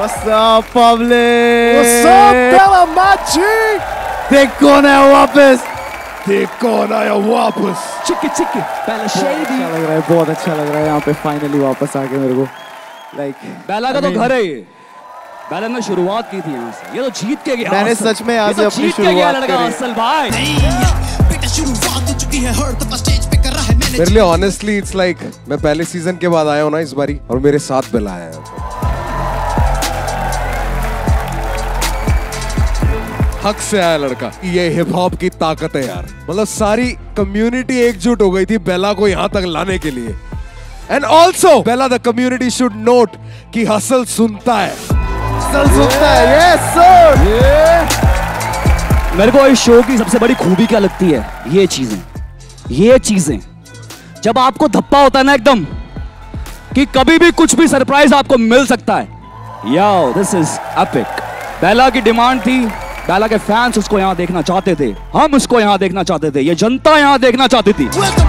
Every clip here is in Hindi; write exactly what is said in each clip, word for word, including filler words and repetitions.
What's up, public? What's up, Bella Machi? देख कौन है वापस? देख कौन आया वापस? चिक्की चिक्की बेला शेडी। अच्छा लग रहा है, बहुत अच्छा लग रहा है यहाँ पे फाइनली वापस आके मेरे को। लाइक like, बेला का तो घर है ये। बेला ने शुरुआत की थी यहाँ से, ये तो जीत के गया। मैंने सच में यहाँ से अपनी शुरुआत करी। असल भाई मेरे लिए ऑनेस्टली इट्स लाइक मैं पहले सीजन के बाद आया हूँ ना इस बारी, और मेरे साथ बेला आया है। हक से आया लड़का। ये हिप हॉप की ताकत है यार, मतलब सारी कम्युनिटी एकजुट हो गई थी बेला को यहाँ तक लाने के लिए। And also Bela the community should note कि हसल सुनता है, हसल सुनता है। Yes sir. मेरे को इस शो की सबसे बड़ी खूबी क्या लगती है? ये चीजें ये चीजें जब आपको धप्पा होता है ना एकदम कि कभी भी कुछ भी सरप्राइज आपको मिल सकता है। Yo this is epic. Bela की डिमांड थी, बेला के फैंस उसको यहाँ देखना चाहते थे, हम उसको यहाँ देखना चाहते थे, ये जनता यहाँ देखना चाहती थी।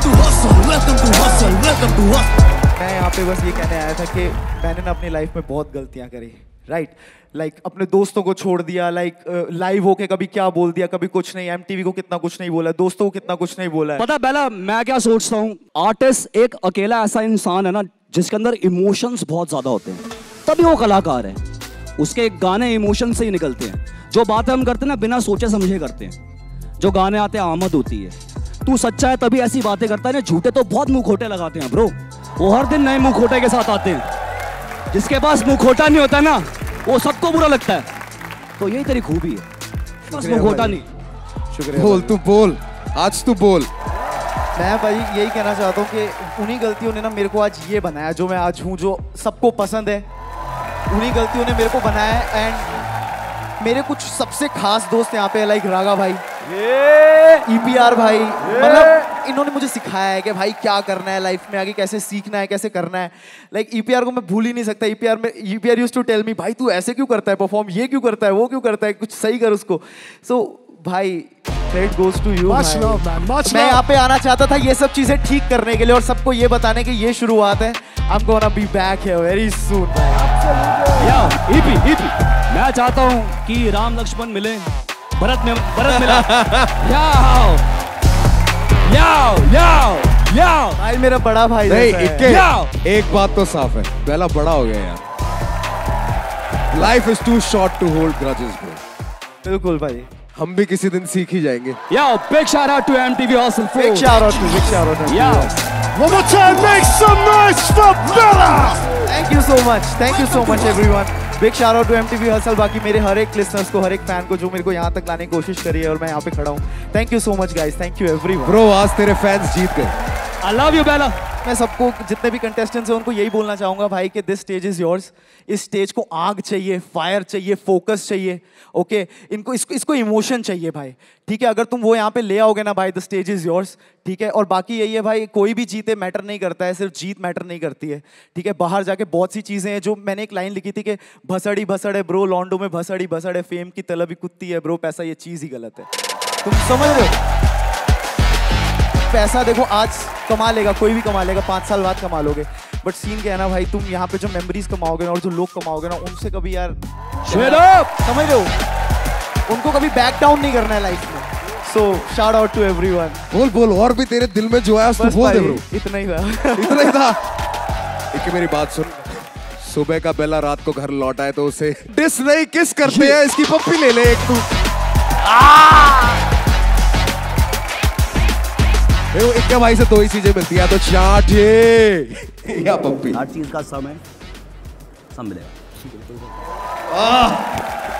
मैं यहाँ पे बस ये कहने आया था कि मैंने ना अपनी लाइफ में बहुत गलतियाँ करी। Right right? लाइक like, अपने दोस्तों को छोड़ दिया, लाइक लाइव uh, होके कभी क्या बोल दिया, कभी कुछ नहीं। एमटीवी को कितना कुछ नहीं बोला, दोस्तों को कितना कुछ नहीं बोला है। पता बेला मैं क्या सोचता हूँ, आर्टिस्ट एक अकेला ऐसा इंसान है ना जिसके अंदर इमोशंस बहुत ज्यादा होते हैं, तभी वो कलाकार है। उसके गाने इमोशन से ही निकलते हैं। जो बातें हम करते हैं ना बिना सोचे समझे करते हैं। जो गाने आते हैं आमद होती है। तू सच्चा है तभी ऐसी बातें करता है ना, झूठे तो बहुत मुंह खोटे लगाते हैं ब्रो। वो हर दिन नए मुंह खोटे के साथ आते हैं। जिसके पास मुंह खोटा नहीं होता ना वो सबको बुरा लगता है। तो यही तेरी खूबी है, बस मुंह खोटा नहीं। शुक्रिया। बोल तू बोल, आज तू बोल। मैं भाई यही कहना चाहता हूँ कि उन्हीं गलतियों ने ना मेरे को आज ये बनाया जो मैं आज हूँ, जो सबको पसंद है। उन्हीं गलतियों ने मेरे को बनाया है। एंड मेरे कुछ सबसे खास दोस्त यहाँ पे लाइक रागा भाई, ईपीआर भाई, मतलब इन्होंने मुझे सिखाया है कि भाई क्या करना है लाइफ में, आगे कैसे सीखना है, कैसे करना है। लाइक ईपीआर को मैं भूल ही नहीं सकता। ईपीआर में EPR used to tell me, भाई तू ऐसे क्यों करता है परफॉर्म, ये क्यों करता है, वो क्यों करता है, कुछ सही कर उसको। सो so, भाई क्रेडिट गोज टू यू। मैं यहाँ पे आना चाहता था ये सब चीजें ठीक करने के लिए और सबको ये बताने की ये शुरुआत है। I'm gonna be back here very soon, भाई। या ईपी ईपी मैं चाहता हूँ कि राम लक्ष्मण मिले, भरत में भरत मिला। याओ याओ याओ याओ भाई मेरा बड़ा भाई नहीं, जैसा है। एक बात तो साफ है, बेला बड़ा हो गया यार। Life is too short to hold grudges bro. बिल्कुल भाई, हम भी किसी दिन सीख ही जाएंगे। Yo, big shout out to M T V Hustle Four. Big shout out to, big shout out to. Yo. One more time, make some noise for Bella. Thank you so much, thank you so much everyone. Big shout out to M T V Hustle, बाकी मेरे हर एक listeners को, हर एक fan को जो मेरे को यहाँ तक लाने की कोशिश करी है और मैं यहाँ पे खड़ा हूँ। Thank you so much guys, thank you everyone. Bro, आज तेरे fans जीत गए। I love you Bella. मैं सबको जितने भी कंटेस्टेंट्स हैं उनको यही बोलना चाहूंगा भाई कि दिस स्टेज इज योर्स। इस स्टेज को आग चाहिए, फायर चाहिए, फोकस चाहिए। Okay okay? इनको इसको इसको इमोशन चाहिए भाई, ठीक है। अगर तुम वो यहाँ पे ले आओगे ना भाई, द स्टेज इज योर्स, ठीक है। और बाकी यही है भाई, कोई भी जीते मैटर नहीं करता है, सिर्फ जीत मैटर नहीं करती है, ठीक है। बाहर जाके बहुत सी चीजें हैं, जो मैंने एक लाइन लिखी थी कि भसड़ी भसड़ है ब्रो, लॉन्डो में भसड़ी भसड़ है, फेम की तलब ही कुत्ती है ब्रो, पैसा ये चीज ही गलत है। तुम समझ रहे हो? पैसा देखो आज कमा लेगा कोई भी, कमा लेगा, पाँच साल बाद कमा लोगे, बट सीन क्या है ना भाई, तुम यहाँ पे जो मेमोरीज कमाओगे ना और जो लोग कमाओगे ना उनसे कभी यार समझ रहे हो, उनको कभी बैक डाउन नहीं करना है लाइफ में। So shout out to everyone. बोल बोल, और भी तेरे दिल में जो है उसको बोल दे ब्रो। इतना ही था इतना ही था। एक मेरी बात सुन, सुबह का बेला रात को घर लौटा है तो उसे डिस नहीं किस करते हैं, इसकी पप्पी ले ले एक तू। एक भाई से दो ही चीजें मिलती है, तो चाटे या पप्पी। हर चीज का समय सब मिलेगा।